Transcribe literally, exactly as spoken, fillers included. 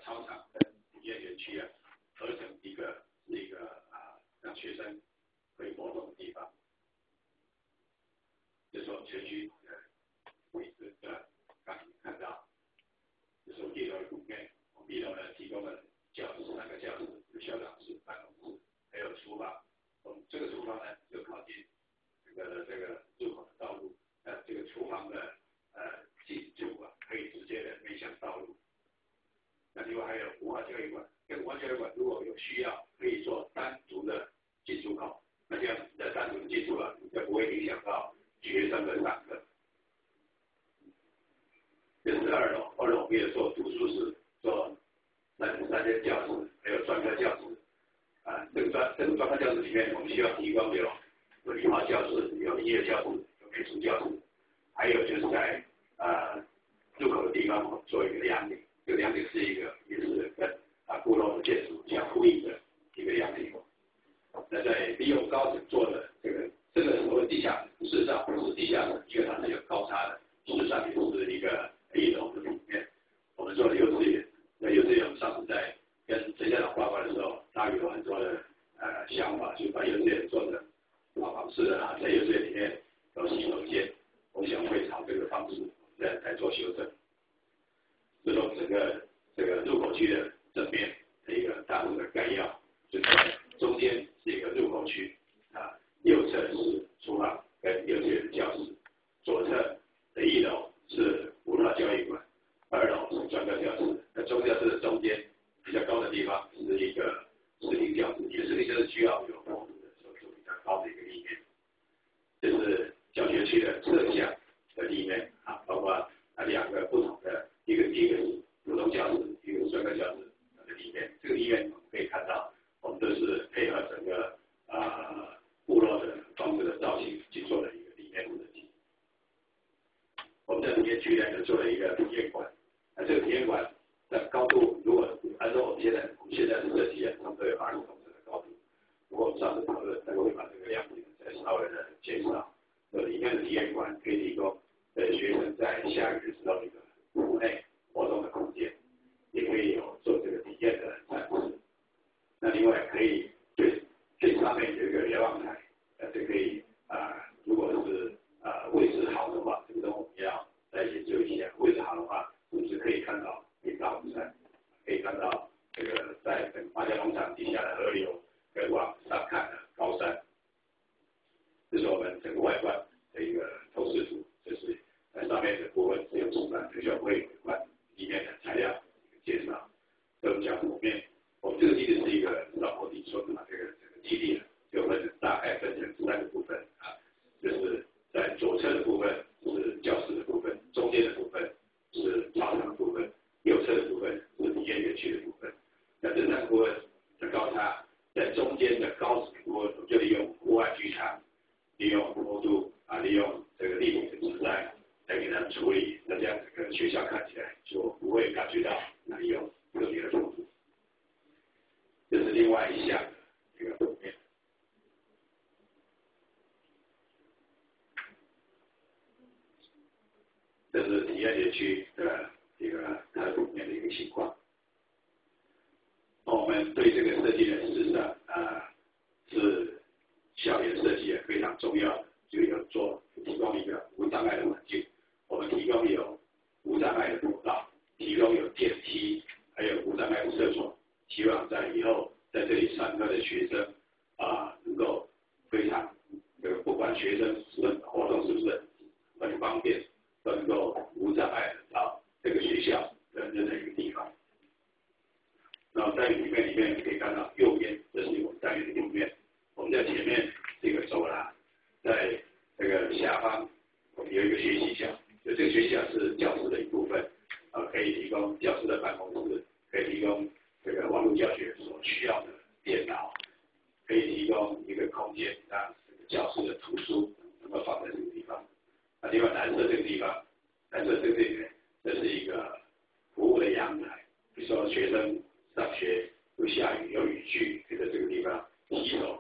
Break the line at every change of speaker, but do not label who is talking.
操场跟体验园区啊合成一个是一个啊让学生可以活动的地方。这是我们全区的位置的，刚看到，这是我们一楼的图片。我们一楼呢提供了教室三个教室，有校长室、办公室，还有厨房。我们这个厨房呢就靠近这个这个入口的道路，呃，这个厨房的呃进出啊可以直接的面向道路。那另外还有文化教育馆，这个文化教育馆如果有需要，可以做单独的进出口。那这样子的单独的进出啊，就不会影响到学生的上课。这是二楼，二楼我们也做图书室，做三三间教室，还有专科教室。啊，这个专这个专科教室里面，我们需要提供有有理化教室、有音乐教室、有美术教室，还有就是在呃入口的地方，我们做一个凉亭。这个凉亭是一个也是跟啊部落的建筑相呼应的一个凉亭。那在利用高层做的这个这个所谓地下室，事实上不是地下室，因为它是有高差的，事实上也是一个一楼的平面。我们做的幼稚园，那幼稚园我们上次在跟陈校长报告的时候，他有很多的呃想法，就把幼稚园做成老房式的啊，在幼稚园里面有洗手间，我想会朝这个方式来来做修正。这种整个这个入口区的正面的一个大致的概要，就在中间是一个入口区啊，右侧是厨房跟幼稚园的教室，左侧的一楼是文化教育馆，二楼是专科教室。那专科教室的中间比较高的地方是一个视听教室，因为视听教室需要有风阻的时候就比较高的一个立面。这是教学区的侧向的立面啊，包括啊两个不同的，一个一个是普通教室，一个是专科教室的立面。这个立面我们可以看到，我们都是配合整个呃部落的房子的造型去做的一个立面设计。我们在体验区呢就做了一个体验馆，那这个体验馆的高度，如果按照我们现在我们现在的设计啊，差不多有二十公尺的高度。如果我们上次讨论，才会把这个量体再稍微的减少。呃，里面的体验馆可以提供呃学生在下雨的时候一个户内活动的空间，也可以有做这个体验的展示。那另外可以最最上面有一个瞭望台，呃，这可以啊、呃，如果是啊、呃、位置好的话，这个我们要再研究一下。位置好的话，是不是可以看到北大武山，可以看到这个在马家农场底下的河流，跟往上看的高山。这是我们整个外观的一个透视图，这是在上面的部分是用纸板，这就会有关里面的材料介绍。这我们讲图面，我们这个基地是一个老坡地村嘛，这个这个基地就分大概分成三个部分啊，就是在左侧的部分是教室的部分，中间的部分是操场的部分，右侧的部分是体验园区的部分。那这三个部分的高差，在中间的高层部分，我们就利用户外剧场。利用坡度啊，利用这个立体的植栽来给他们处理，那这样整个学校看起来就不会感觉到哪里有特别的冲突。这是另外一项的这个图面。这是体验园区的一个它的图面的一个情况。我们对这个设计的事实上啊是。校园设计也非常重要的，就有做提供一个无障碍的环境。我们提供有无障碍的走道，提供有电梯，还有无障碍的厕所。希望在以后在这里上课的学生啊、呃，能够非常这个不管学生是活动是不是很方便，都能够无障碍的到这个学校的任何一个地方。然后在里面里面可以看到右边，这是我们单元的右边。我们在前面这个走廊，在这个下方，我们有一个学习角，就这个学习角是教室的一部分，啊、呃，可以提供教室的办公室，可以提供这个网络教学所需要的电脑，可以提供一个空间让这个教室的图书能够放在这个地方。那另外蓝色这个地方，蓝色这个地方，这是一个服务的阳台，比如说学生上学有下雨有雨具，可以在这个地方洗手。